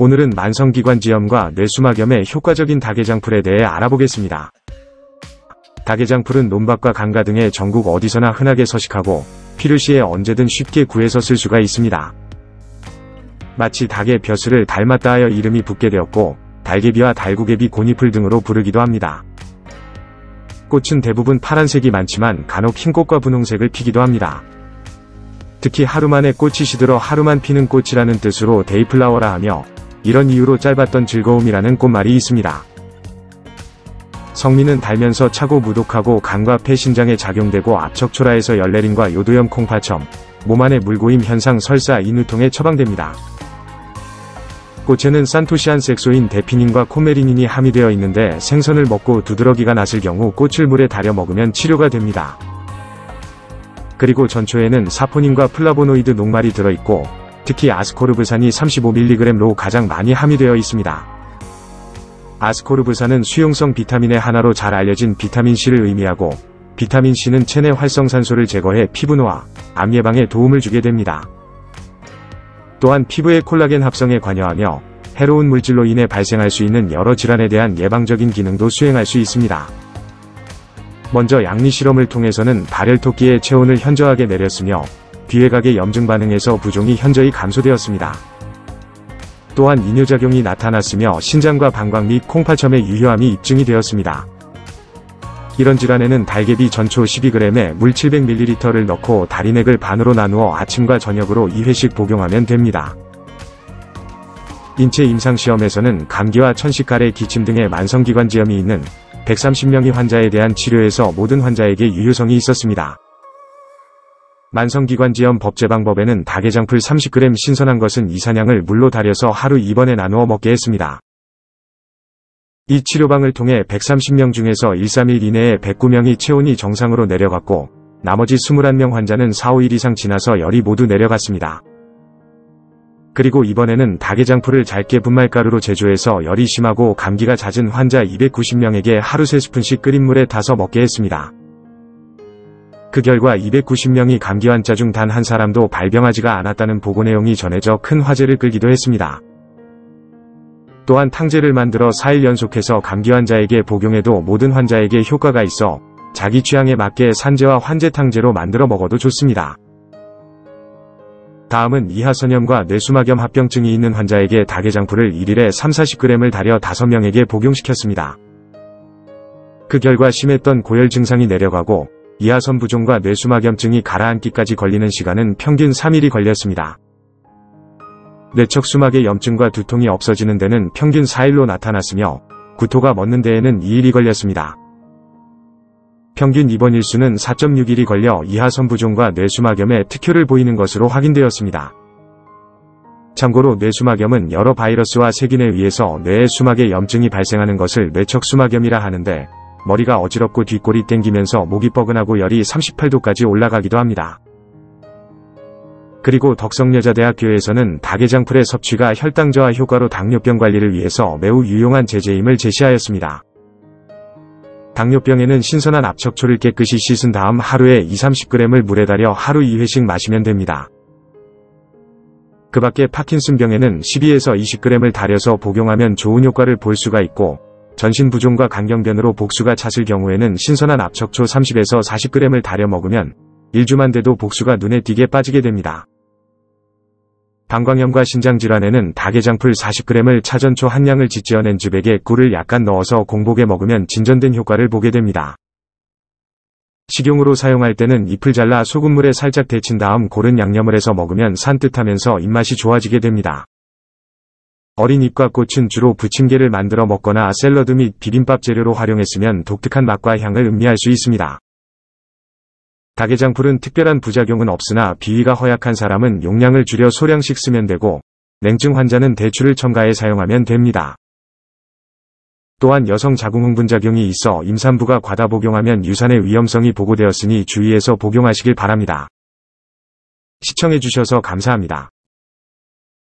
오늘은 만성기관지염과 뇌수막염에 효과적인 다개장풀에 대해 알아보겠습니다. 다개장풀은 논밭과 강가 등의 전국 어디서나 흔하게 서식하고 필요시에 언제든 쉽게 구해서 쓸 수가 있습니다. 마치 닭의 벼슬을 닮았다 하여 이름이 붙게 되었고 달개비와 달구개비, 고니풀 등으로 부르기도 합니다. 꽃은 대부분 파란색이 많지만 간혹 흰꽃과 분홍색을 피기도 합니다. 특히 하루 만에 꽃이 시들어 하루만 피는 꽃이라는 뜻으로 데이플라워라 하며 이런 이유로 짧았던 즐거움이라는 꽃말이 있습니다. 성미는 달면서 차고 무독하고 간과 폐 신장에 작용되고 압척초라해서 열내림과 요도염, 콩파첨, 몸 안에 물고임 현상, 설사, 인후통에 처방됩니다. 꽃에는 산토시안 색소인 데피닌과 코메리닌이 함유되어 있는데 생선을 먹고 두드러기가 났을 경우 꽃을 물에 달여 먹으면 치료가 됩니다. 그리고 전초에는 사포닌과 플라보노이드 녹말이 들어있고 특히 아스코르브산이 35mg로 가장 많이 함유되어 있습니다. 아스코르브산은 수용성 비타민의 하나로 잘 알려진 비타민C를 의미하고 비타민C는 체내 활성산소를 제거해 피부 노화, 암 예방에 도움을 주게 됩니다. 또한 피부의 콜라겐 합성에 관여하며 해로운 물질로 인해 발생할 수 있는 여러 질환에 대한 예방적인 기능도 수행할 수 있습니다. 먼저 양리 실험을 통해서는 발열토끼의 체온을 현저하게 내렸으며 귀외각의 염증 반응에서 부종이 현저히 감소되었습니다. 또한 이뇨작용이 나타났으며 신장과 방광 및 콩파첨의 유효함이 입증이 되었습니다. 이런 질환에는 달개비 전초 12g에 물 700ml를 넣고 다리넥을 반으로 나누어 아침과 저녁으로 2회씩 복용하면 됩니다. 인체 임상시험에서는 감기와 천식가래, 기침 등의 만성기관지염이 있는 130명의 환자에 대한 치료에서 모든 환자에게 유효성이 있었습니다. 만성기관지염 법제방법에는 다개장풀 30g 신선한 것은 이산양을 물로 달여서 하루 2번에 나누어 먹게 했습니다. 이 치료방을 통해 130명 중에서 1-3일 이내에 109명이 체온이 정상으로 내려갔고 나머지 21명 환자는 4-5일 이상 지나서 열이 모두 내려갔습니다. 그리고 이번에는 다개장풀을 잘게 분말가루로 제조해서 열이 심하고 감기가 잦은 환자 290명에게 하루 3스푼씩 끓인 물에 타서 먹게 했습니다. 그 결과 290명이 감기 환자 중 단 한 사람도 발병하지가 않았다는 보고 내용이 전해져 큰 화제를 끌기도 했습니다. 또한 탕제를 만들어 4일 연속해서 감기 환자에게 복용해도 모든 환자에게 효과가 있어 자기 취향에 맞게 산제와 환제탕제로 만들어 먹어도 좋습니다. 다음은 이하선염과 뇌수막염 합병증이 있는 환자에게 다개장풀을 1일에 30-40g을 달여 5명에게 복용시켰습니다. 그 결과 심했던 고열 증상이 내려가고 이하선 부종과 뇌수막염증이 가라앉기까지 걸리는 시간은 평균 3일이 걸렸습니다. 뇌척 수막의 염증과 두통이 없어지는 데는 평균 4일로 나타났으며 구토가 멎는 데에는 2일이 걸렸습니다. 평균 입원 일수는 4.6일이 걸려 이하선 부종과 뇌수막염에 특효를 보이는 것으로 확인되었습니다. 참고로 뇌수막염은 여러 바이러스와 세균에 의해서 뇌의 수막에 염증이 발생하는 것을 뇌척 수막염이라 하는데 머리가 어지럽고 뒷골이 땡기면서 목이 뻐근하고 열이 38도까지 올라가기도 합니다. 그리고 덕성여자대학교에서는 다개장풀의 섭취가 혈당 저하 효과로 당뇨병 관리를 위해서 매우 유용한 제제임을 제시하였습니다. 당뇨병에는 신선한 압척초를 깨끗이 씻은 다음 하루에 20-30g을 물에 달여 하루 2회씩 마시면 됩니다. 그 밖에 파킨슨병에는 12에서 20g을 달여서 복용하면 좋은 효과를 볼 수가 있고 전신부종과 간경변으로 복수가 찼을 경우에는 신선한 압척초 30에서 40g을 달여 먹으면 1주만 돼도 복수가 눈에 띄게 빠지게 됩니다. 방광염과 신장질환에는 다개장풀 40g을 차전초 한 양을 지지어낸 즙에게 꿀을 약간 넣어서 공복에 먹으면 진전된 효과를 보게 됩니다. 식용으로 사용할 때는 잎을 잘라 소금물에 살짝 데친 다음 고른 양념을 해서 먹으면 산뜻하면서 입맛이 좋아지게 됩니다. 어린 잎과 꽃은 주로 부침개를 만들어 먹거나 샐러드 및 비빔밥 재료로 활용했으면 독특한 맛과 향을 음미할 수 있습니다. 다개장풀은 특별한 부작용은 없으나 비위가 허약한 사람은 용량을 줄여 소량씩 쓰면 되고 냉증 환자는 대추를 첨가해 사용하면 됩니다. 또한 여성 자궁 흥분작용이 있어 임산부가 과다 복용하면 유산의 위험성이 보고되었으니 주의해서 복용하시길 바랍니다. 시청해주셔서 감사합니다.